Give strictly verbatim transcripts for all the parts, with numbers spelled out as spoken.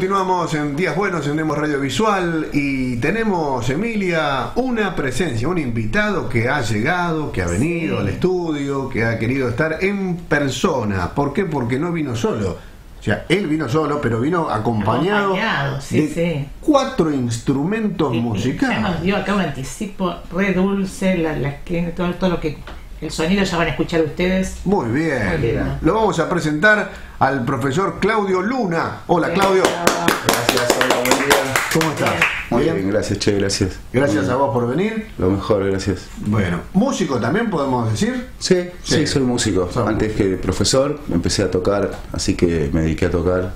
continuamos en Días Buenos en Demos Radio Visual y tenemos, Emilia, una presencia, un invitado que ha llegado, que ha venido sí. al estudio, que ha querido estar en persona. ¿Por qué? Porque no vino solo. O sea, él vino solo, pero vino acompañado, acompañado sí, de sí. cuatro instrumentos sí, musicales. Ya nos dio acá un anticipo re dulce, la, la, todo, todo lo que... El sonido ya van a escuchar ustedes. Muy bien. Muy bien. Lo vamos a presentar al profesor Claudio Luna. Hola, sí, Claudio. Gracias, hola, buen día. ¿Cómo estás? Muy bien, bien gracias, Che, gracias. Gracias a vos por venir. Lo mejor, gracias. Bueno, ¿músico también podemos decir? Sí, sí, sí soy músico. Somos. Antes que profesor, empecé a tocar, así que me dediqué a tocar.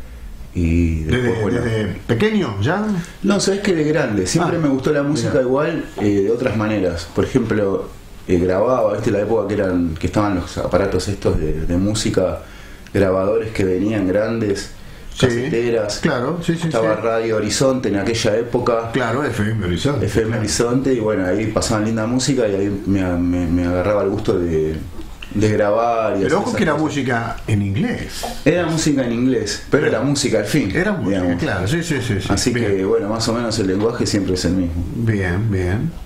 Y después, ¿Desde, bueno, desde pequeño ya? No, sabes que de grande. Siempre ah, me gustó la música mira. igual, eh, de otras maneras. Por ejemplo... Eh, grababa, viste la época que eran que estaban los aparatos estos de, de música, grabadores que venían grandes, sí, caseteras, claro, sí, sí, estaba sí. Radio Horizonte en aquella época, claro, F M Horizonte, F M claro. Horizonte, y bueno, ahí pasaban linda música y ahí me, me, me agarraba el gusto de, de grabar. Y pero ojo que era cosas. música en inglés. Era música en inglés, pero era música al fin. Era música, digamos. Claro, sí, sí, sí. sí. Así bien. que bueno, más o menos el lenguaje siempre es el mismo. Bien, bien.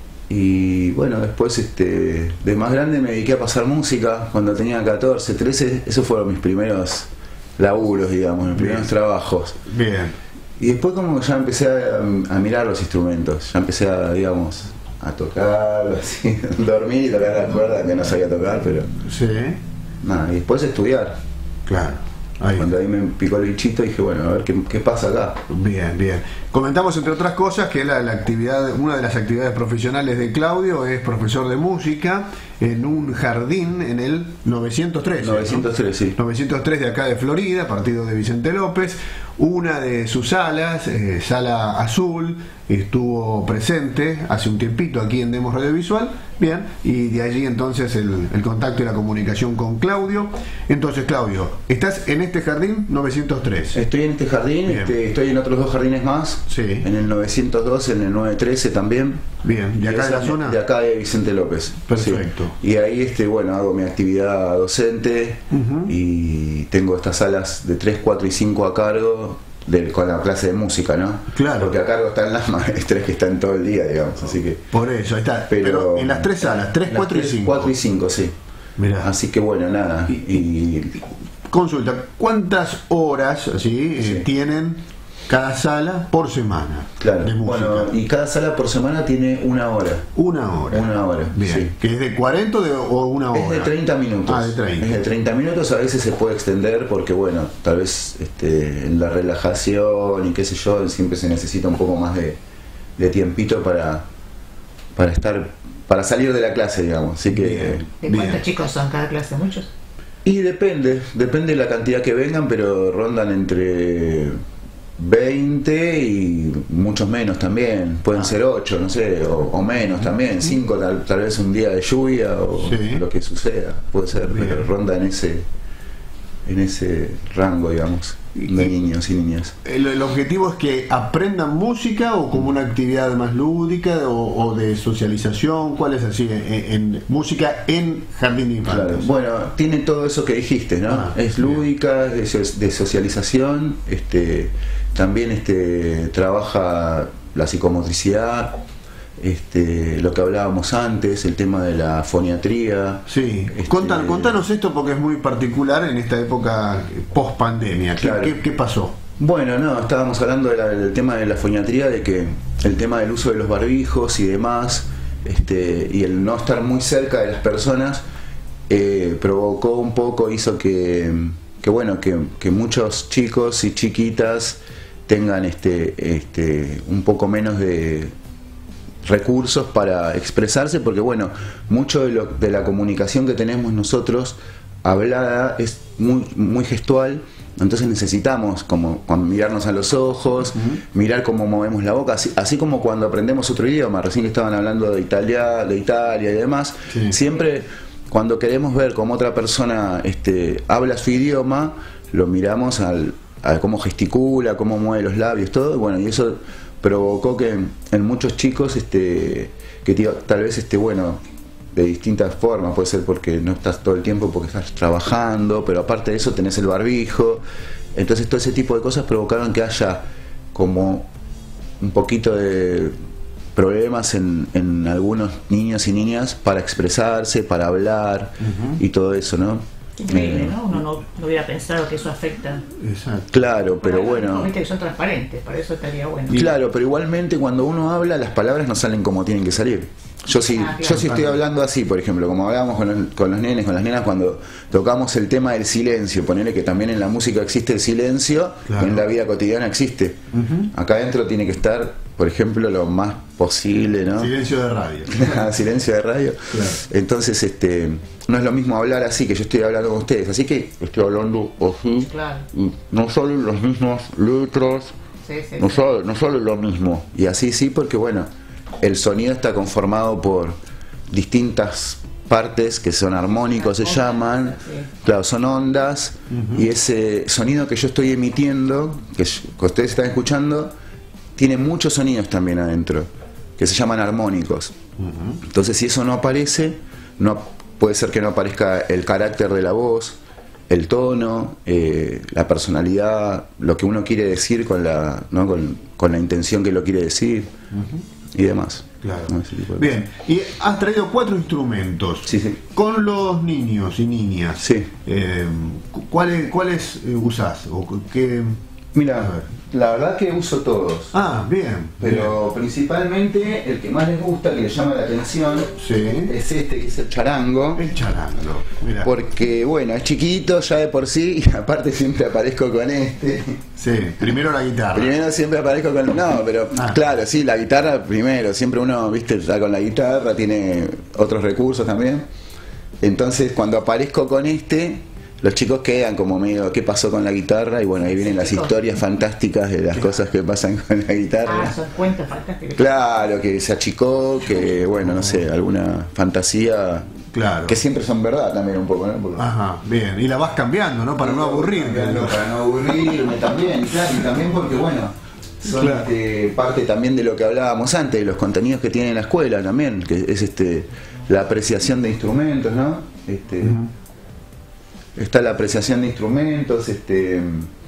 Y bueno, después este, de más grande me dediqué a pasar música. Cuando tenía catorce, trece, esos fueron mis primeros laburos, digamos, mis primeros bien. trabajos. Bien. Y después como ya empecé a, a mirar los instrumentos, ya empecé a, digamos, a tocar, así, dormir y tocar las cuerdas que no sabía tocar, pero... Sí. Nada, y después estudiar. Claro. Ahí. Cuando ahí me picó el bichito dije, bueno, a ver qué, qué pasa acá. Bien, bien. Comentamos entre otras cosas que la, la actividad, una de las actividades profesionales de Claudio es profesor de música en un jardín en el novecientos tres. novecientos tres, ¿no? Sí. novecientos tres de acá de Florida, partido de Vicente López. Una de sus salas, eh, Sala Azul, estuvo presente hace un tiempito aquí en Demos Radio Visual. Bien, y de allí entonces el, el contacto y la comunicación con Claudio. Entonces, Claudio, ¿estás en este jardín novecientos tres? Estoy en este jardín, este, estoy en otros dos jardines más. Sí. En el novecientos dos, en el novecientos trece también. Bien, ¿de acá de la zona? De acá de Vicente López. Perfecto. Sí. Y ahí este, bueno, hago mi actividad docente uh-huh. y tengo estas salas de tres, cuatro y cinco a cargo de, con la clase de música, ¿no? Claro. Porque a cargo están las maestras que están todo el día, digamos, así que... Por eso, ahí está. Pero, Pero en las tres salas, tres, cuatro y cinco. cuatro y cinco, sí. Mirá. Así que bueno, nada. Y, y... Consulta, ¿cuántas horas ¿sí? Sí. Eh, tienen cada sala por semana? Claro, de música? Bueno, y cada sala por semana tiene una hora. Una hora. Una hora. Bien. Sí. ¿Que es de cuarenta de, o una hora? Es de treinta minutos. Ah, de treinta. Es de treinta minutos, a veces se puede extender porque, bueno, tal vez este, en la relajación y qué sé yo, siempre se necesita un poco más de, de tiempito para, para estar, para salir de la clase, digamos. Así que, bien. ¿De cuántos bien. chicos son cada clase? ¿Muchos? Y depende, depende de la cantidad que vengan, pero rondan entre veinte y muchos menos también. Pueden ah. ser ocho, no sé, o, o menos también, cinco tal, tal vez un día de lluvia o sí. lo que suceda, puede ser, bien. Pero ronda en ese en ese rango, digamos, de niños y niñas. ¿El, el objetivo es que aprendan música o como una actividad más lúdica o, o de socialización? ¿Cuál es así? En, en música en jardín de infantes. Claro. Bueno, tiene todo eso que dijiste, ¿no? Ah, es lúdica, es de socialización, este, también este, trabaja la psicomotricidad. Este, lo que hablábamos antes, el tema de la foniatría. Sí, este, Contan, contanos esto porque es muy particular en esta época post pandemia. ¿Qué, claro. ¿qué, qué pasó? Bueno, no, estábamos hablando de la, del tema de la foniatría, de que el tema del uso de los barbijos y demás, este, y el no estar muy cerca de las personas, eh, provocó un poco, hizo que, que bueno, que, que muchos chicos y chiquitas tengan este, este, un poco menos de recursos para expresarse, porque bueno, mucho de, lo, de la comunicación que tenemos nosotros hablada es muy, muy gestual, entonces necesitamos como cuando mirarnos a los ojos, uh-huh. mirar cómo movemos la boca, así, así como cuando aprendemos otro idioma, recién que estaban hablando de Italia, de Italia y demás, sí. siempre cuando queremos ver cómo otra persona este, habla su idioma, lo miramos al, a cómo gesticula, cómo mueve los labios, todo, y bueno, y eso provocó que en muchos chicos este que tío, tal vez este bueno de distintas formas, puede ser porque no estás todo el tiempo, porque estás trabajando, pero aparte de eso tenés el barbijo. Entonces todo ese tipo de cosas provocaron que haya como un poquito de problemas en, en algunos niños y niñas para expresarse, para hablar, uh-huh, y todo eso, ¿no? Increíble, ¿no? Uno no, no hubiera pensado que eso afecta. Exacto. Claro, pero bueno. Viste que son transparentes, para eso estaría bueno. Claro, pero igualmente cuando uno habla, las palabras no salen como tienen que salir. Yo sí, ah, claro, yo sí estoy hablando así, por ejemplo, como hablábamos con los, con los nenes, con las nenas, cuando tocamos el tema del silencio, ponerle que también en la música existe el silencio, claro, y en la vida cotidiana existe. Uh-huh. Acá adentro tiene que estar, por ejemplo, lo más posible, ¿no? Silencio de radio. Silencio de radio. Claro. Entonces, este, no es lo mismo hablar así que yo estoy hablando con ustedes, así que estoy hablando así, claro, y no salen las mismas letras, sí, sí, no, sí. Sale, no sale lo mismo, y así sí, porque bueno, el sonido está conformado por distintas partes que son armónicos, se llaman, claro, son ondas, uh-huh, y ese sonido que yo estoy emitiendo, que, que ustedes están escuchando, tiene muchos sonidos también adentro, que se llaman armónicos. Uh-huh. Entonces si eso no aparece, no puede ser que no aparezca el carácter de la voz, el tono, eh, la personalidad, lo que uno quiere decir con la, ¿no? con, con la intención que lo quiere decir, uh-huh, y demás. Claro. ¿No? Bien, y has traído cuatro instrumentos, sí, sí, con los niños y niñas. Sí. Eh, ¿Cuáles cuáles usás? ¿O qué? Mira, la verdad que uso todos. Ah, bien. Pero bien, principalmente el que más les gusta, que les llama la atención, sí, es este, que es el charango. El charango, mirá. Porque, bueno, es chiquito ya de por sí, y aparte siempre aparezco con este. Sí, primero la guitarra. Primero siempre aparezco con... No, pero ah, claro, sí, la guitarra primero. Siempre uno, viste, está con la guitarra, tiene otros recursos también. Entonces, cuando aparezco con este, los chicos quedan como medio, ¿qué pasó con la guitarra? Y bueno, ahí vienen las historias fantásticas de las ¿Qué? cosas que pasan con la guitarra. Ah, son cuentos fantásticos. Claro, que se achicó, que bueno, no sé, alguna fantasía. Claro. Que siempre son verdad también un poco, ¿no? Porque... Ajá, bien. Y la vas cambiando, ¿no? Para no aburrirme. Para no aburrirme también, claro. Y también porque, bueno, son claro, este, parte también de lo que hablábamos antes, de los contenidos que tiene la escuela también, que es este la apreciación de instrumentos, ¿no? Este... Uh-huh. Está la apreciación de instrumentos, este,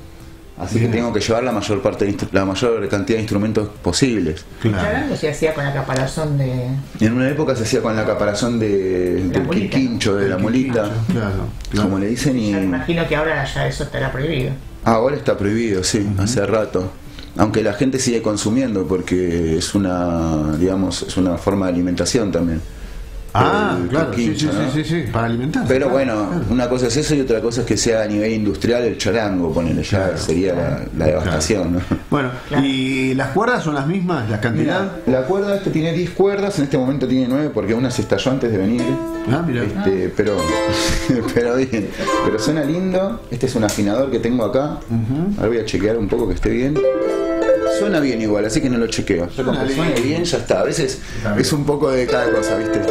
así bien, que tengo que llevar la mayor parte de la mayor cantidad de instrumentos posibles. Claro. Claro, se hacía con la caparazón de... En una época se hacía con la caparazón de, del molita, quincho, de la molita, claro, claro, como le dicen. Y... Yo me imagino que ahora ya eso estará prohibido. Ahora está prohibido, sí, uh-huh, hace rato. Aunque la gente sigue consumiendo porque es una, digamos, es una forma de alimentación también. Ah, claro, quincho, sí, sí, ¿no? sí, sí, sí, para alimentar. Pero claro, bueno, claro, una cosa es eso y otra cosa es que sea a nivel industrial el charango, ponele, ya claro, sería claro, la, la devastación, claro, ¿no? Bueno, claro. ¿Y las cuerdas son las mismas, la cantidad? Mira, la cuerda este tiene diez cuerdas, en este momento tiene nueve porque una se estalló antes de venir. Ah, mira. Este, ah. pero pero bien, pero suena lindo. Este es un afinador que tengo acá. Uh-huh. Ahora voy a chequear un poco que esté bien. Suena bien igual, así que no lo chequeo. Yo como que suene bien, ya está. A veces es un poco de cada cosa, ¿viste?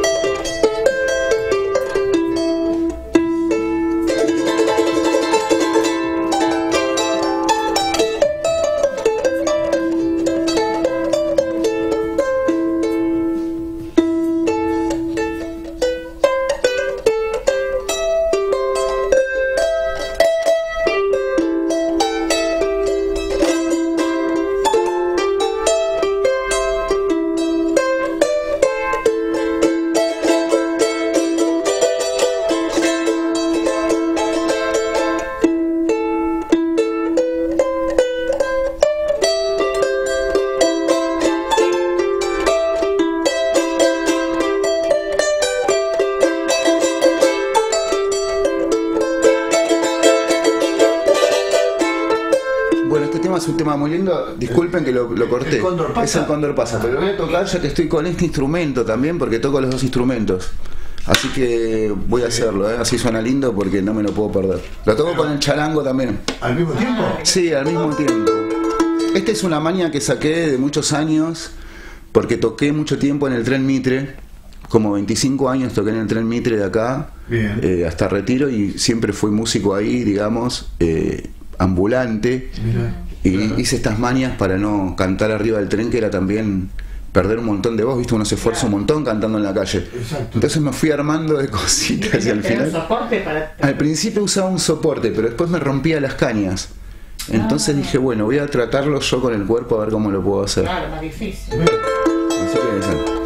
Es un tema muy lindo, disculpen que lo, lo corté. El cóndor pasa. Es el cóndor pasa, pero lo voy a tocar ya que estoy con este instrumento también, porque toco los dos instrumentos. Así que voy a hacerlo, ¿eh? Así suena lindo porque no me lo puedo perder. Lo toco con el charango también. ¿Al mismo tiempo? Sí, al mismo tiempo. Esta es una maña que saqué de muchos años, porque toqué mucho tiempo en el Tren Mitre. Como veinticinco años toqué en el Tren Mitre de acá, eh, hasta Retiro, y siempre fui músico ahí, digamos, eh, ambulante. Mira. Y hice estas mañas para no cantar arriba del tren, que era también perder un montón de voz, ¿viste? Uno se esfuerza Claro. un montón cantando en la calle. Exacto. Entonces me fui armando de cositas y al un final... soporte para... Al principio usaba un soporte, pero después me rompía las cañas. Entonces Ah. dije, bueno, voy a tratarlo yo con el cuerpo a ver cómo lo puedo hacer. Claro, más difícil. Así que eso.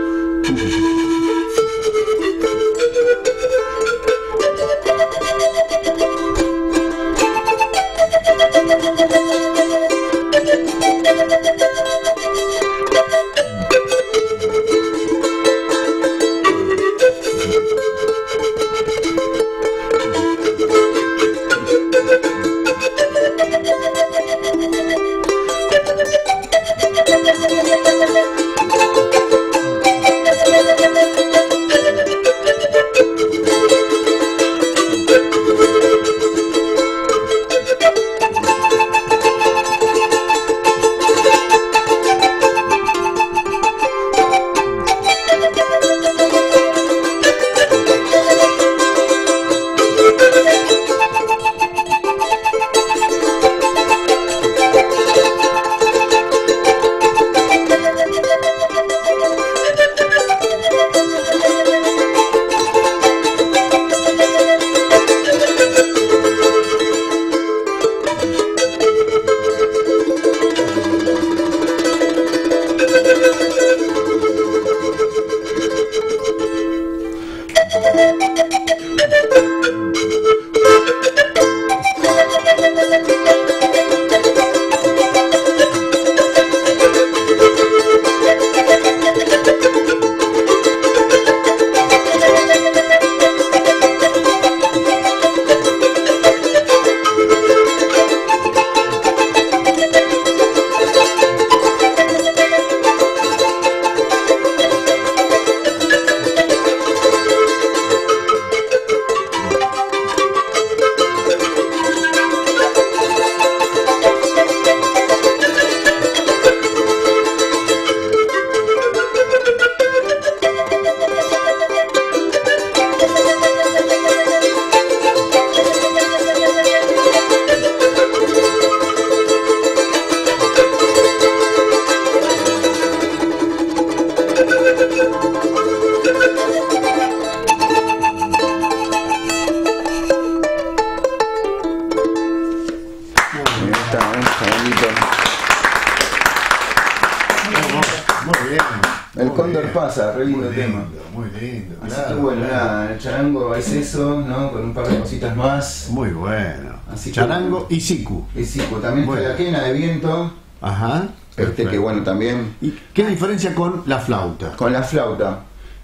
Muy bien. El muy Cóndor bien. pasa, re lindo Muy tema. lindo, muy lindo. Así claro, que bueno, claro. nada, el charango es eso, ¿no? Con un par de cositas más. Muy bueno. Así que- Charango y siku. Y sí, pues también Bueno. está la quena de viento, Ajá. este perfecto. que bueno, también ¿Y qué diferencia con la flauta? con la flauta.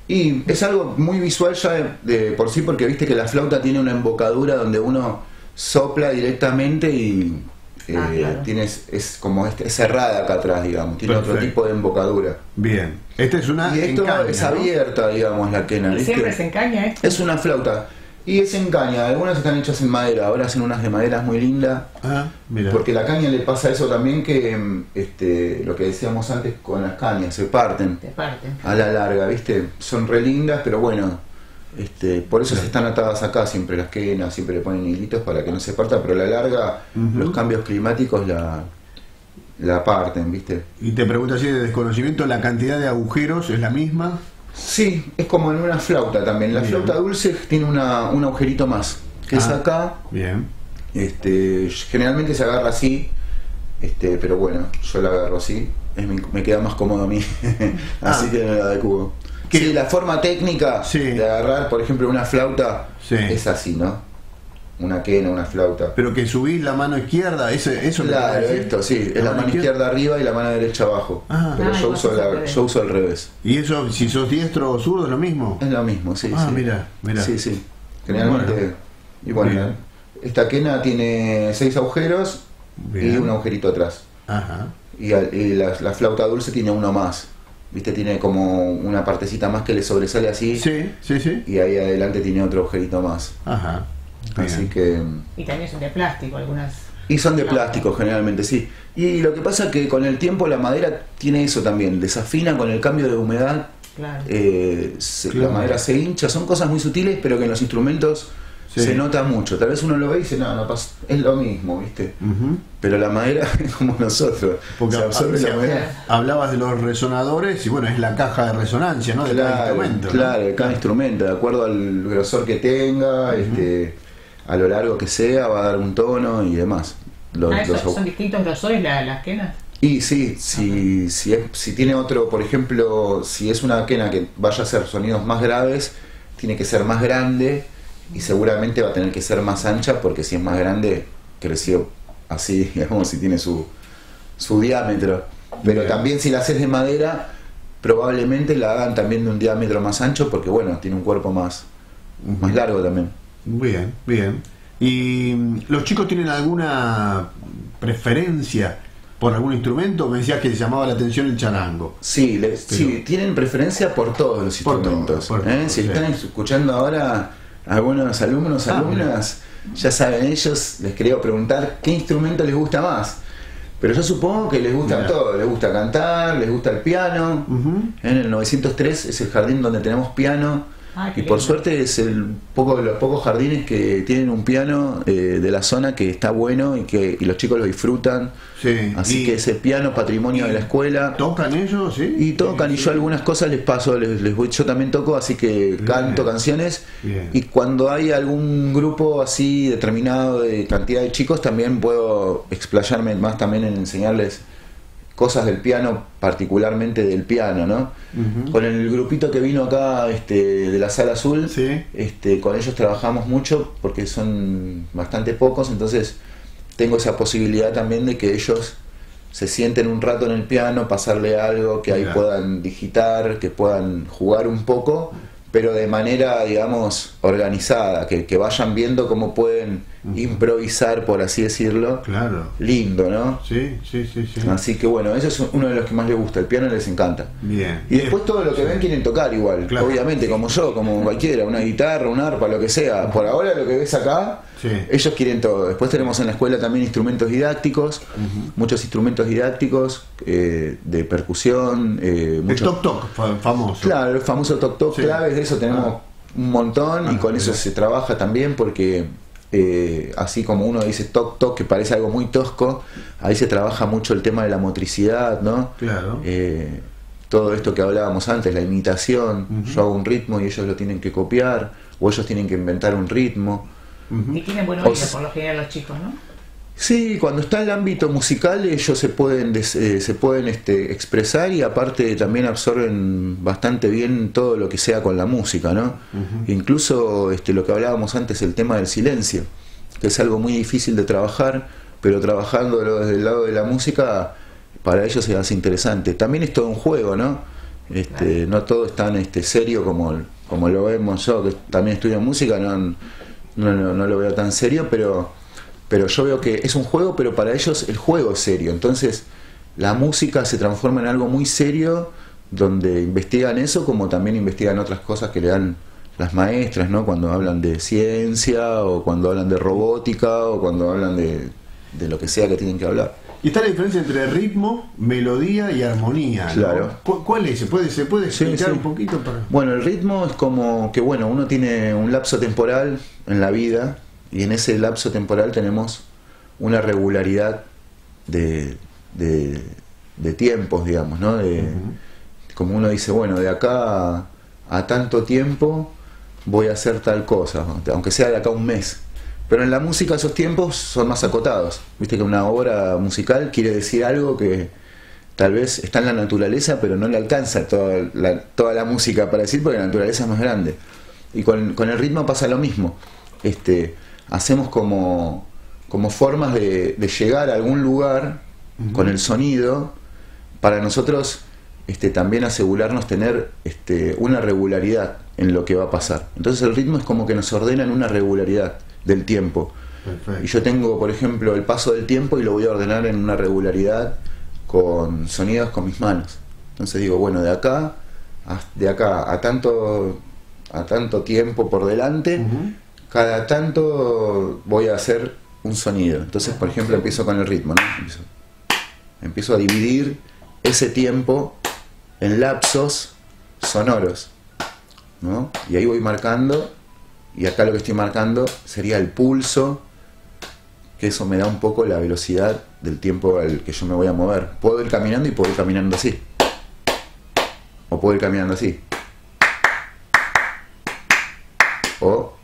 Y es algo muy visual ya de, de por sí, porque viste que la flauta tiene una embocadura donde uno sopla directamente y eh, Ah, claro. tiene, es como este, es cerrada acá atrás, digamos, tiene otro Perfecto. tipo de embocadura. Bien. Esta es una y esto en caña, es ¿no? abierta, digamos, la quena, ¿Y ¿viste? siempre se encaña esto? Es una flauta. Y es en caña, algunas están hechas en madera, ahora hacen unas de maderas muy lindas. Ah, mira. Porque la caña le pasa eso también que mm, este, lo que decíamos antes con las cañas, se parten Te parten. a la larga, ¿viste? Son re lindas, pero bueno, este, por eso se están atadas acá siempre las quenas, siempre le ponen hilitos para que no se parta, pero a la larga Ujú. los cambios climáticos la, la parten, ¿viste? Y te pregunto así de desconocimiento, ¿la cantidad de agujeros es la misma? Sí, es como en una flauta también. La Bien. flauta dulce tiene una, un agujerito más, que es Ah. acá. Bien. Este, generalmente se agarra así, este, pero bueno, yo la agarro así, es mi- me queda más cómodo a mí, así Ah. que me la adecuo. ¿Qué? Sí, la forma técnica Sí. de agarrar, por ejemplo, una flauta Sí. es así, ¿no? Una quena, una flauta. Pero que subís la mano izquierda, ese, eso me Claro, parece. esto, sí, es la mano izquierda arriba y la mano derecha abajo. Ah. Pero Ah, yo y uso, vos sos al la, revés. yo uso al revés. ¿Y eso, si sos diestro o zurdo, es lo mismo? Es lo mismo, sí. Ah, sí. mira, mira. Sí, sí. Generalmente. Bueno. Y bueno, Bien. esta quena tiene seis agujeros Bien. y un agujerito atrás. Ajá. Y, al- y la, la flauta dulce tiene uno más. ¿Viste? Tiene como una partecita más que le sobresale así. Sí, sí, sí. Y ahí adelante tiene otro agujerito más. Ajá. Así Bien. que. Y también son de plástico algunas. Y son de Ah. plástico generalmente, sí. Y lo que pasa es que con el tiempo la madera tiene eso también. Desafina con el cambio de humedad. Claro. eh, se- Claro. La madera se hincha. Son cosas muy sutiles, pero que en los instrumentos Sí. Se nota mucho. Tal vez uno lo ve y dice, no, no pasa, es lo mismo, ¿viste? Ujú. Pero la madera es como nosotros. Porque se absorbe hab- la madera. hablabas de los resonadores y bueno, es la caja de resonancia, ¿no? De cada Claro, instrumento. ¿no? claro, de cada instrumento, de acuerdo al grosor que tenga, este, a lo largo que sea, va a dar un tono y demás. Los- Ah, eso- los- ¿Son distintos grosores la- las quenas? Y sí, si, si, es, si tiene otro, por ejemplo, si es una quena que vaya a hacer sonidos más graves, tiene que ser más grande y seguramente va a tener que ser más ancha, porque si es más grande, creció así, digamos, si tiene su, su diámetro. Pero Bien. también si la haces de madera, probablemente la hagan también de un diámetro más ancho, porque bueno, tiene un cuerpo más, más largo también. Bien, bien. ¿Y mm, los chicos tienen alguna preferencia por algún instrumento? Me decías que les llamaba la atención el charango. Sí, le- Pero- sí, tienen preferencia por todos los Por instrumentos. todo, por ¿eh? todo, Si sí. están escuchando ahora algunos alumnos, Ah, alumnas, ya saben ellos, les quería preguntar qué instrumento les gusta más. Pero yo supongo que les gusta Mirá. todo, les gusta cantar, les gusta el piano. Ujú. En el novecientos tres es el jardín donde tenemos piano. Ah, qué Y por lindo. suerte es el poco de los pocos jardines que tienen un piano eh, de la zona que está bueno y que y los chicos lo disfrutan. Sí. Así Y- que ese piano patrimonio de la escuela. ¿Tocan ellos? Sí. Y tocan, y yo algunas cosas les paso, les, les voy, yo también toco, así que Bien. canto canciones. Bien. Y cuando hay algún grupo así determinado de cantidad de chicos, también puedo explayarme más también en enseñarles cosas del piano, particularmente del piano, ¿no? Ujú. Con el grupito que vino acá este, de la Sala Azul, Sí. este, con ellos trabajamos mucho porque son bastante pocos, entonces tengo esa posibilidad también de que ellos se sienten un rato en el piano, pasarle algo, que ahí Claro. puedan digitar, que puedan jugar un poco, pero de manera, digamos, organizada, que, que vayan viendo cómo pueden Ujú. improvisar, por así decirlo. Claro. Lindo, ¿no? Sí, sí, sí, sí. Así que bueno, eso es uno de los que más les gusta, el piano les encanta. Bien. Y después todo lo que ven quieren tocar igual, Claro. obviamente, como yo, como cualquiera, una guitarra, un arpa, lo que sea. Por ahora lo que ves acá, Sí. ellos quieren todo. Después tenemos en la escuela también instrumentos didácticos, Ujú. muchos instrumentos didácticos eh, de percusión, eh, El muchos... toc toc, fa- famoso. Claro, el famoso toc toc, Sí. claves de eso tenemos Ah. un montón y Ah, con eso mira. se trabaja también porque eh, así como uno dice toc toc, que parece algo muy tosco, ahí se trabaja mucho el tema de la motricidad, ¿no? Claro. Eh, todo esto que hablábamos antes, la imitación, Ujú. yo hago un ritmo y ellos lo tienen que copiar, o ellos tienen que inventar un ritmo. Ujú. Y tienen buen O oído sea- por lo general los chicos, ¿no? Sí, cuando está el ámbito musical ellos se pueden des- eh, se pueden este, expresar y aparte también absorben bastante bien todo lo que sea con la música, ¿no? Ujú. Incluso este, lo que hablábamos antes, el tema del silencio, que es algo muy difícil de trabajar, pero trabajándolo desde el lado de la música para ellos se hace interesante. También es todo un juego, ¿no? Este, no todo es tan este, serio como, como lo vemos yo, que también estudio música, no, no, no, no lo veo tan serio, pero pero yo veo que es un juego, pero para ellos el juego es serio. Entonces la música se transforma en algo muy serio, donde investigan eso, como también investigan otras cosas que le dan las maestras, ¿no? Cuando hablan de ciencia, o cuando hablan de robótica, o cuando hablan de, de lo que sea que tienen que hablar. Y está la diferencia entre ritmo, melodía y armonía, ¿no? Claro. ¿Cu- ¿Cuál es? ¿Se puede, se puede Sí, explicar sí. un poquito? Para... Bueno, el ritmo es como que, bueno, uno tiene un lapso temporal en la vida y en ese lapso temporal tenemos una regularidad de, de, de tiempos, digamos, ¿no? De, Ujú. como uno dice, bueno, de acá a, a tanto tiempo voy a hacer tal cosa, ¿no? Aunque sea de acá a un mes. Pero en la música esos tiempos son más acotados. Viste que una obra musical quiere decir algo que tal vez está en la naturaleza, pero no le alcanza toda la, toda la música para decir, porque la naturaleza es más grande. Y con, con el ritmo pasa lo mismo. Este, hacemos como, como formas de, de llegar a algún lugar Ujú. con el sonido, para nosotros este, también asegurarnos tener este, una regularidad en lo que va a pasar. Entonces el ritmo es como que nos ordena en una regularidad del tiempo. Perfecto. Y yo tengo, por ejemplo, el paso del tiempo y lo voy a ordenar en una regularidad con sonidos con mis manos. Entonces digo, bueno, de acá a, de acá a tanto a tanto tiempo por delante, Ujú. cada tanto voy a hacer un sonido. Entonces, por ejemplo, empiezo con el ritmo, ¿no? Empiezo, empiezo a dividir ese tiempo en lapsos sonoros, ¿no? Y ahí voy marcando y acá lo que estoy marcando sería el pulso, que eso me da un poco la velocidad del tiempo al que yo me voy a mover. Puedo ir caminando y puedo ir caminando así, o puedo ir caminando así, o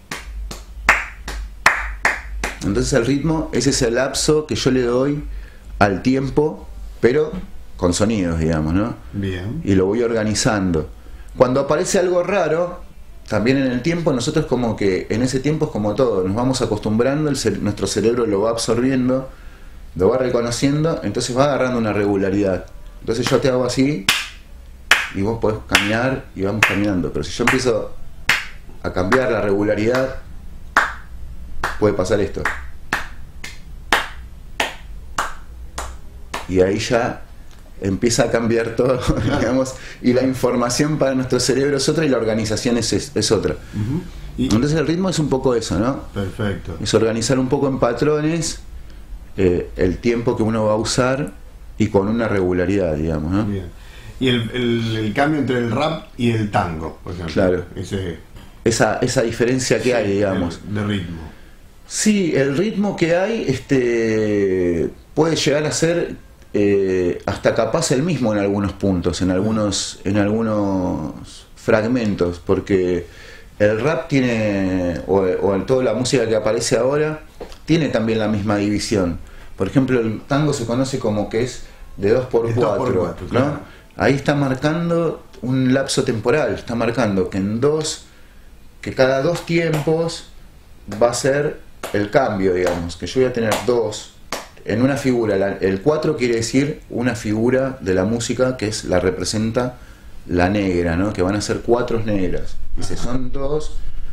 entonces el ritmo es ese lapso que yo le doy al tiempo, pero con sonidos, digamos, ¿no? Bien. Y lo voy organizando. Cuando aparece algo raro, también en el tiempo, nosotros como que en ese tiempo es como todo, nos vamos acostumbrando, el cere- nuestro cerebro lo va absorbiendo, lo va reconociendo, entonces va agarrando una regularidad. Entonces yo te hago así y vos podés caminar y vamos caminando. Pero si yo empiezo a cambiar la regularidad, puede pasar esto. Y ahí ya empieza a cambiar todo, digamos, y la información para nuestro cerebro es otra y la organización es, es, es otra. Uh-huh. Y, Entonces el ritmo es un poco eso, ¿no? perfecto. Es organizar un poco en patrones eh, el tiempo que uno va a usar y con una regularidad, digamos, ¿no? Bien. Y el, el, el cambio entre el rap y el tango, por ejemplo. Claro. Ese, Esa, esa diferencia que sí, hay, digamos. De, de ritmo. Sí, el ritmo que hay este, puede llegar a ser eh, hasta capaz el mismo en algunos puntos, en algunos, en algunos fragmentos, porque el rap tiene, o, o en toda la música que aparece ahora, tiene también la misma división. Por ejemplo, el tango se conoce como que es de dos por Es dos por cuatro, cuatro, ¿no? claro. Ahí está marcando un lapso temporal, está marcando que en dos, que cada dos tiempos va a ser el cambio, digamos, que yo voy a tener dos en una figura. La, el cuatro quiere decir una figura de la música que es la representa la negra, ¿no? Que van a ser cuatro negras. Dice, son dos,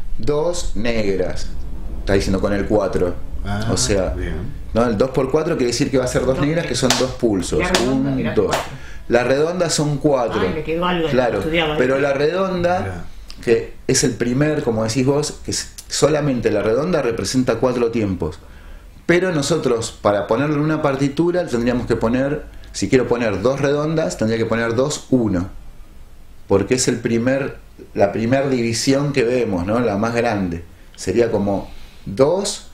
dos negras. Está diciendo con el cuatro. Ah, o sea, bien. ¿no? El dos por cuatro quiere decir que va a ser dos negras, que son dos pulsos. La redonda, Un, mirá, dos. cuatro. La redonda son cuatro. Ay, le quedó algo, claro, estudiaba. pero la redonda, Mirá. que es el primer, como decís vos, que es- solamente la redonda representa cuatro tiempos. Pero nosotros, para ponerle una partitura, tendríamos que poner, si quiero poner dos redondas, tendría que poner dos, uno. Porque es el primer, la primera división que vemos, ¿no? La más grande. Sería como dos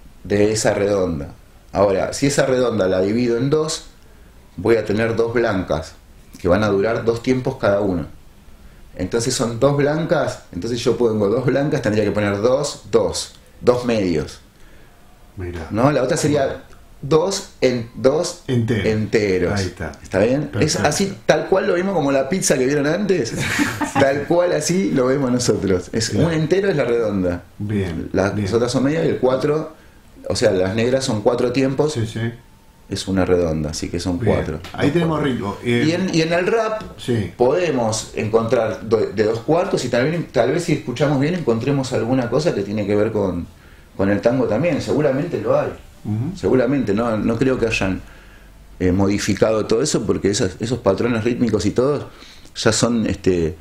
de esa redonda. Ahora, si esa redonda la divido en dos, voy a tener dos blancas, que van a durar dos tiempos cada uno. Entonces son dos blancas, entonces yo pongo dos blancas, tendría que poner dos, dos, dos medios. Mirá. ¿No? La otra sería dos en dos Entero. enteros. Ahí está. ¿Está bien? Perfecto. Es así, tal cual lo vimos como la pizza que vieron antes. Tal cual así lo vemos nosotros. Es Claro. un entero es la redonda. Bien. Las bien. otras son medias y el cuatro, o sea, las negras son cuatro tiempos, Sí, sí. es una redonda, así que son Bien. cuatro. Ahí Dos tenemos cuatro. ritmo. Eh, Y en, y en el rap Sí. podemos encontrar do- de dos cuartos y tal vez, tal vez si escuchamos bien encontremos alguna cosa que tiene que ver con, con el tango también. Seguramente lo hay. Ujú. Seguramente, no, no creo que hayan eh, modificado todo eso porque esas- esos patrones rítmicos y todos ya son este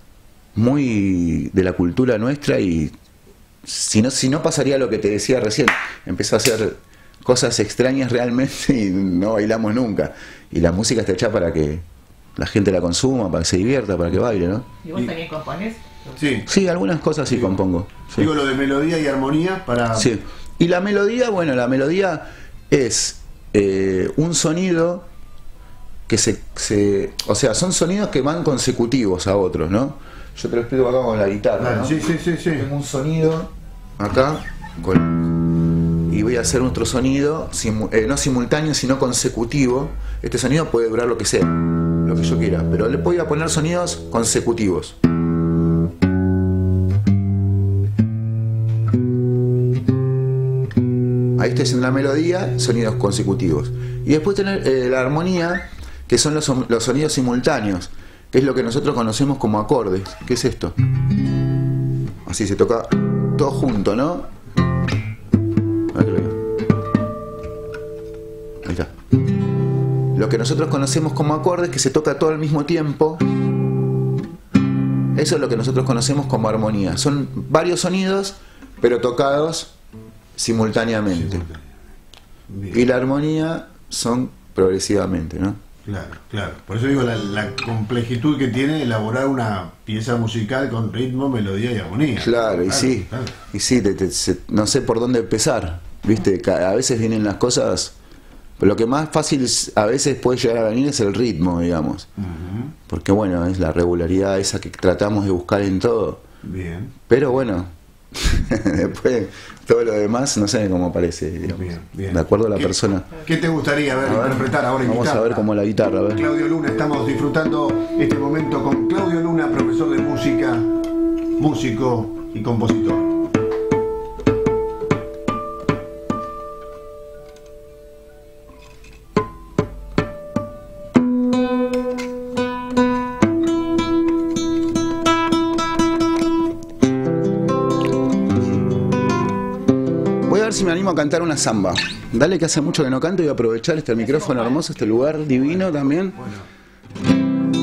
muy de la cultura nuestra y si no, si no pasaría lo que te decía recién, empezó a hacer cosas extrañas realmente y no bailamos nunca. Y la música está hecha para que la gente la consuma, para que se divierta, para que baile, ¿no? ¿Y vos también componés? Sí. Sí, algunas cosas sí Sí. compongo. Sí. Digo lo de melodía y armonía para. Sí. Y la melodía, bueno, la melodía es eh, un sonido que se, se... O sea, son sonidos que van consecutivos a otros, ¿no? Yo te lo explico acá con la guitarra, Claro, ¿no? sí, sí, sí, sí. Tengo un sonido acá con- y voy a hacer otro sonido, simu- eh, no simultáneo, sino consecutivo. Este sonido puede durar lo que sea, lo que yo quiera, pero le voy a poner sonidos consecutivos. Ahí estoy haciendo la melodía, sonidos consecutivos. Y después tener eh, la armonía, que son los, los sonidos simultáneos, que es lo que nosotros conocemos como acordes. ¿Qué es esto? Así se toca todo junto, ¿no? A ver que lo digo. Ahí está. Lo que nosotros conocemos como acordes, que se toca todo al mismo tiempo, eso es lo que nosotros conocemos como armonía. Son varios sonidos, pero tocados simultáneamente. Bien. Y la armonía son progresivamente, ¿no? Claro, claro. Por eso digo la, la complejitud que tiene elaborar una pieza musical con ritmo, melodía y armonía. Claro, y claro, sí, claro. y sí, te, te, se, no sé por dónde empezar, ¿viste? A veces vienen las cosas, pero lo que más fácil a veces puede llegar a venir es el ritmo, digamos. Uh-huh. Porque bueno, es la regularidad esa que tratamos de buscar en todo. Bien. Pero bueno, después todo lo demás no sé cómo parece, digamos. Bien, bien. De acuerdo a la ¿Qué, persona. ¿Qué te gustaría ver, A ver, interpretar ahora en vamos guitarra? a ver cómo la guitarra, a ver. Claudio Luna, estamos disfrutando este momento con Claudio Luna, profesor de música, músico y compositor. Voy a ver si me animo a cantar una samba. Dale, que hace mucho que no canto y voy a aprovechar este micrófono hermoso, este lugar divino también. Bueno.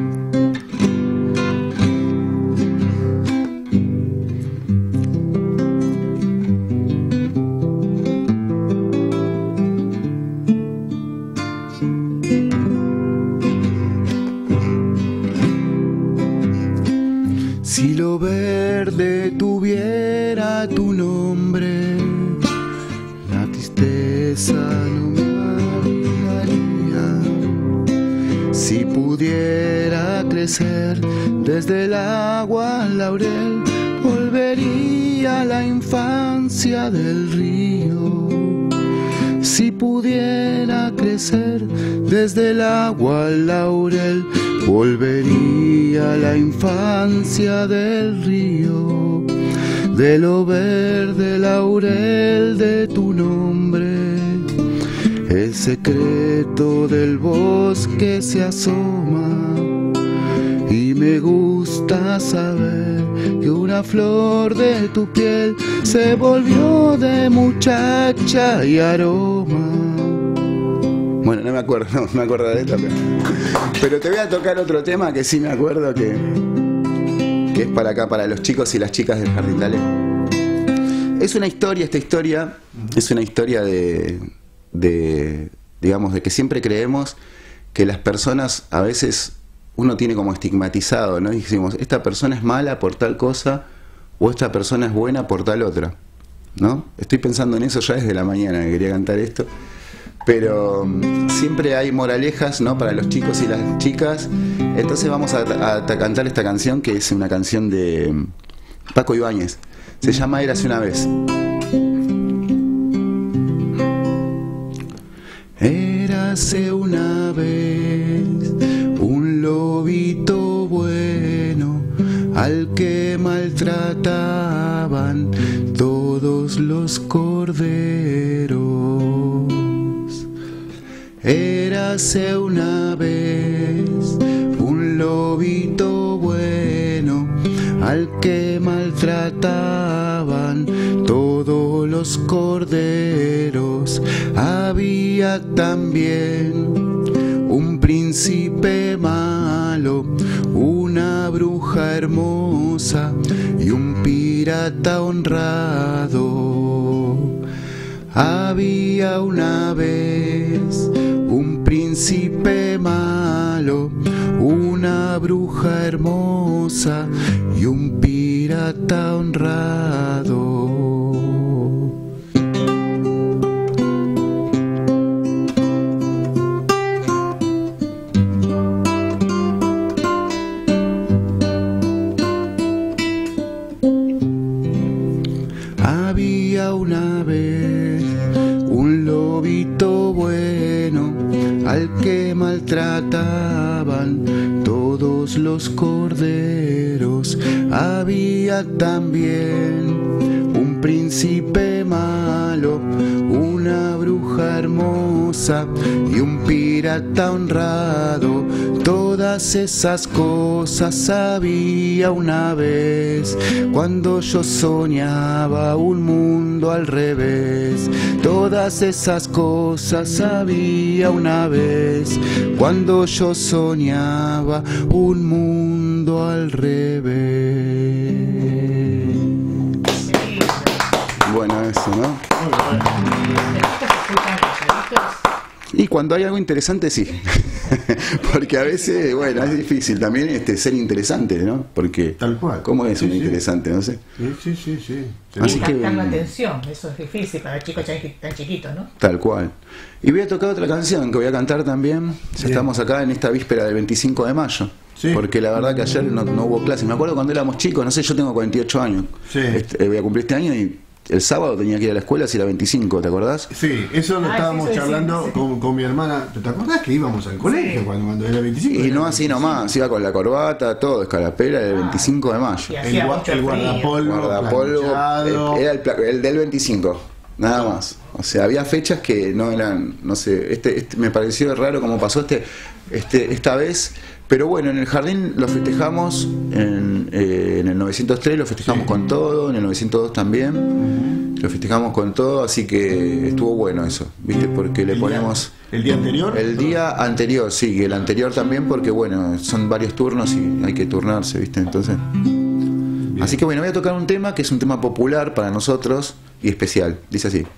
Si lo verde tuviera tu nombre, la tristeza no me abrigaría. Si pudiera crecer desde el agua al laurel, volvería a la infancia del río. Si pudiera crecer desde el agua al laurel, volvería a la infancia del río. De lo verde laurel de tu nombre, el secreto del bosque se asoma. Y me gusta saber que una flor de tu piel se volvió de muchacha y aroma. Bueno, no me acuerdo, no me acuerdo de esto, pero, pero te voy a tocar otro tema que sí me acuerdo que, que es para acá, para los chicos y las chicas del jardín. Dale. Es una historia, esta historia es una historia de, de, digamos, de que siempre creemos que las personas a veces uno tiene como estigmatizado, ¿no? Y decimos, esta persona es mala por tal cosa o esta persona es buena por tal otra, ¿no? Estoy pensando en eso ya desde la mañana, que quería cantar esto. Pero um, siempre hay moralejas, ¿no? Para los chicos y las chicas. Entonces vamos a, a, a cantar esta canción, que es una canción de um, Paco Ibáñez. Se llama Érase una vez. Érase una vez un lobito bueno al que maltrataban todos los corderos. Érase una vez un lobito bueno al que maltrataban todos los corderos. Había también un príncipe malo, una bruja hermosa y un pirata honrado. Había una vez un príncipe malo, una bruja hermosa y un pirata honrado. Había una vez un lobito bueno al que maltrataban todos los corderos. Había también un príncipe malo, una bruja hermosa y un pirata honrado. Todas esas cosas había una vez, cuando yo soñaba un mundo al revés. Todas esas cosas había una vez, cuando yo soñaba un mundo al revés. Bueno, eso, ¿no? Y cuando hay algo interesante, sí. Porque a veces, bueno, es difícil también este, ser interesante, ¿no? Porque, tal cual. ¿cómo es sí, un sí. interesante? No sé. Sí, sí, sí. sí. Así que, captar la atención, eso es difícil para chicos tan chiquitos, ¿no? tal cual. Y voy a tocar otra canción que voy a cantar también. Ya estamos acá en esta víspera del veinticinco de mayo. Sí. Porque la verdad que ayer no, no hubo clases. Me acuerdo cuando éramos chicos, no sé, yo tengo cuarenta y ocho años. Sí. Este, voy a cumplir este año y el sábado tenía que ir a la escuela si era veinticinco, ¿te acordás? Sí, eso lo ah, estábamos sí, charlando sí, sí. Con, con mi hermana. ¿Te acordás que íbamos al colegio sí. cuando, cuando era veinticinco? Y no así nomás, iba con la corbata, todo, escarapela, el veinticinco de mayo. El, el guardapolvo, guardapolvo el, era el, el del veinticinco, nada más. O sea, había fechas que no eran, no sé, este, este me pareció raro como pasó este, este esta vez. Pero bueno, en el jardín lo festejamos, en, eh, en el novecientos tres lo festejamos sí. con todo, en el novecientos dos también, uh-huh. lo festejamos con todo, así que estuvo bueno eso, ¿viste? Porque le ¿El ponemos... Día, ¿El día anterior? El día anterior, sí, el anterior también, porque bueno, son varios turnos y hay que turnarse, ¿viste? Entonces... Bien. Así que bueno, voy a tocar un tema que es un tema popular para nosotros y especial, dice así.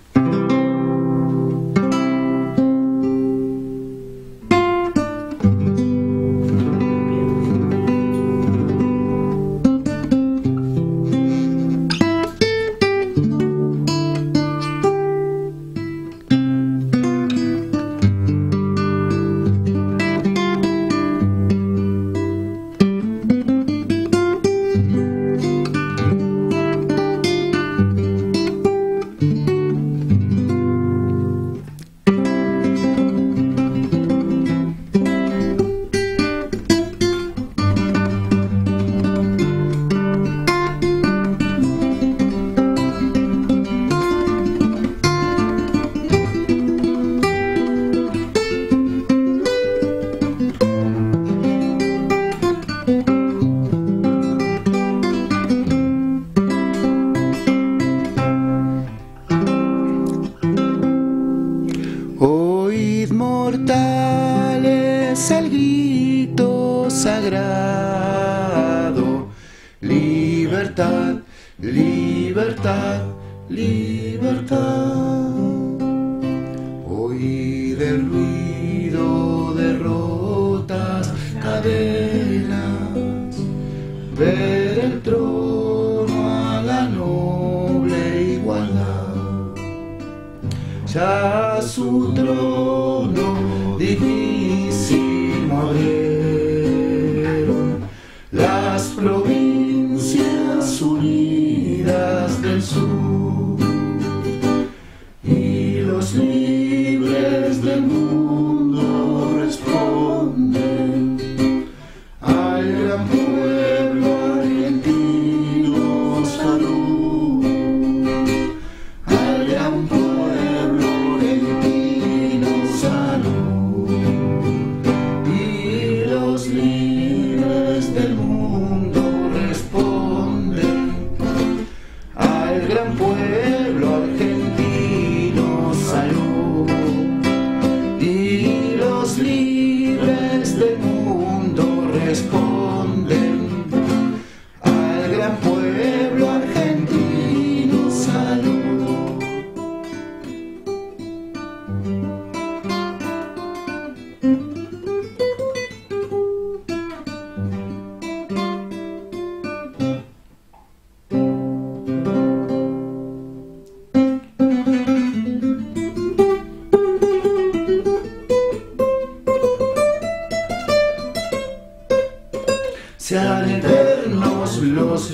Sean eternos los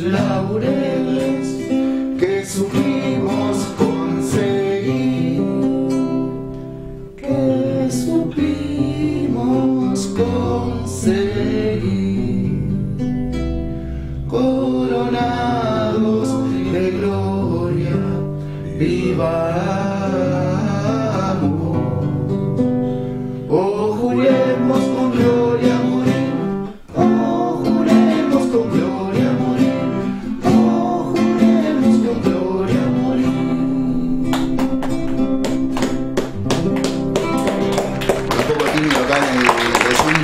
laureles que supimos conseguir, que supimos conseguir, coronados de gloria, vivamos, oh juremos con gloria morir.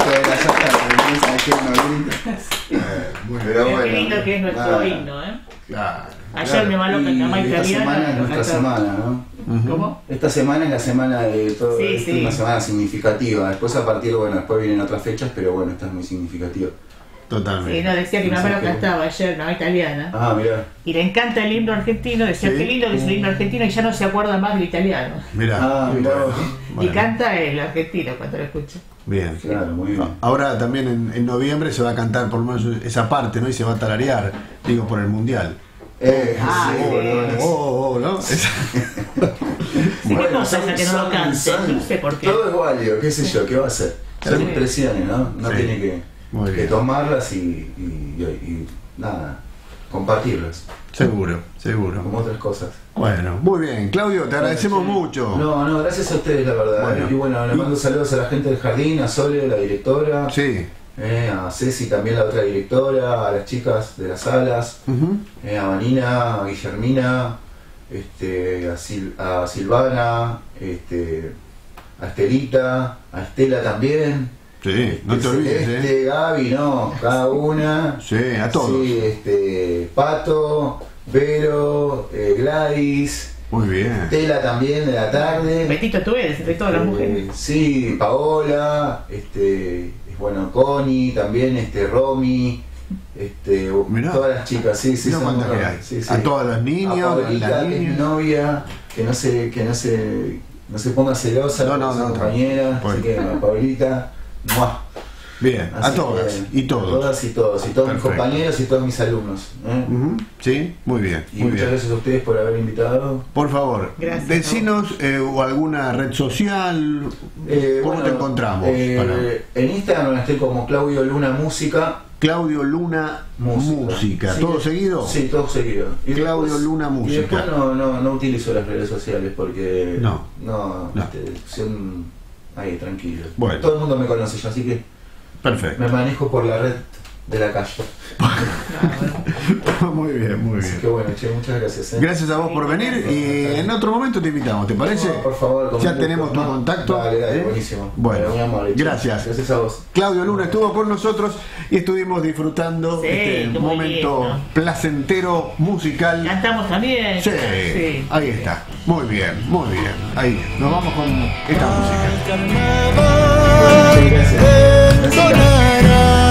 Pero bueno, qué lindo que es nuestro ah, himno, ¿eh? Claro. Ayer claro. me malo Y cama esta semana es italiana. nuestra semana, ¿no? Ujú. ¿Cómo? Esta semana es la semana de todo, Sí, esta sí. es una semana significativa. Después a partir, bueno, después vienen otras fechas, pero bueno, esta es muy significativa. Totalmente. Sí, no, decía que mi No sé mamá lo qué. cantaba ayer, no, italiana. Ah, mirá. Y le encanta el himno argentino, decía Sí. qué lindo que es el himno argentino y ya no se acuerda más del italiano. Mirá. Ah, mirá vos. Y Bueno, canta el argentino cuando lo escucha. bien. Claro, muy bien. Ahora también en, en noviembre se va a cantar por lo menos esa parte, ¿no? Y se va a tararear, digo, por el mundial. Eh, Ah, sí, sí. boludo. Oh, oh, ¿no? Esa- Sí, ¿qué cosa son- esa que no lo son- cante? son- No sé por qué. Todo es válido, qué sé yo, ¿qué va a hacer? Son Sí. impresiones, ¿no? No Sí. tiene que, Muy que bien. tomarlas y, y- y- y nada, compartirlas, Seguro, seguro. como otras cosas. Bueno, muy bien. Claudio, te agradecemos mucho. No, no, gracias a ustedes, la verdad. Bueno. Y bueno, le mando saludos a la gente del jardín, a Sole, la directora, Sí. eh, a Ceci también, la otra directora, a las chicas de las salas, Ujú. eh, a Vanina, a Guillermina, este, a, Sil- a Silvana, este, a Estelita, a Estela también. Sí, no te olvides, ¿eh? Este, Gaby, no, cada una. Sí, a todos. Sí, este, Pato, Vero, eh, Gladys, Muy bien. Tela también de la tarde. Betito, tú eres entre todas las Eh, mujeres. Sí, Paola, este, bueno, Connie, también este, Romy, este, Mirá. todas las chicas, sí, sí, Mirá son cuántas un que montón. hay. Sí, sí. A todos los niños, a Paulita, las que es mi niñas. novia, que no se, que no se, no se ponga celosa, No, con no, su no, compañera, pues. así que a Paulita, ¡mua! Bien, a Así todas que, y todos. A todas y todos, y todos Perfecto. mis compañeros y todos mis alumnos. ¿eh? Ujú. Sí, muy bien, Y muy muchas bien. gracias a ustedes por haber invitado. Por favor, Gracias, decinos eh, o alguna red social, Eh, ¿cómo bueno, te encontramos? eh, Para- En Instagram estoy como Claudio Luna Música. Claudio Luna Música, Música. Sí. ¿todo seguido? Sí, todo seguido. Y Claudio Luna Y Música. después no, no, no utilizo las redes sociales porque. No. No, No. este, son ahí, tranquilos. Bueno. Todo el mundo me conoce ya, así que Perfecto. me manejo por la red de la calle. Muy bien, muy Así bien. que bueno, che, muchas gracias. ¿eh? Gracias a vos por venir y en otro momento te invitamos, ¿te parece? No, por favor, con Ya mucho tenemos gusto. tu No, contacto. Dale, dale, ¿eh? buenísimo. Bueno, Muy amable, che. gracias. Gracias a vos. Claudio Luna estuvo con nosotros y estuvimos disfrutando Sí, este estuvo muy momento lindo. placentero musical. Cantamos también. Sí, Sí. ahí está. Muy bien, muy bien. Ahí, nos vamos con esta música. Carnaval Bueno, che, gracias. sonará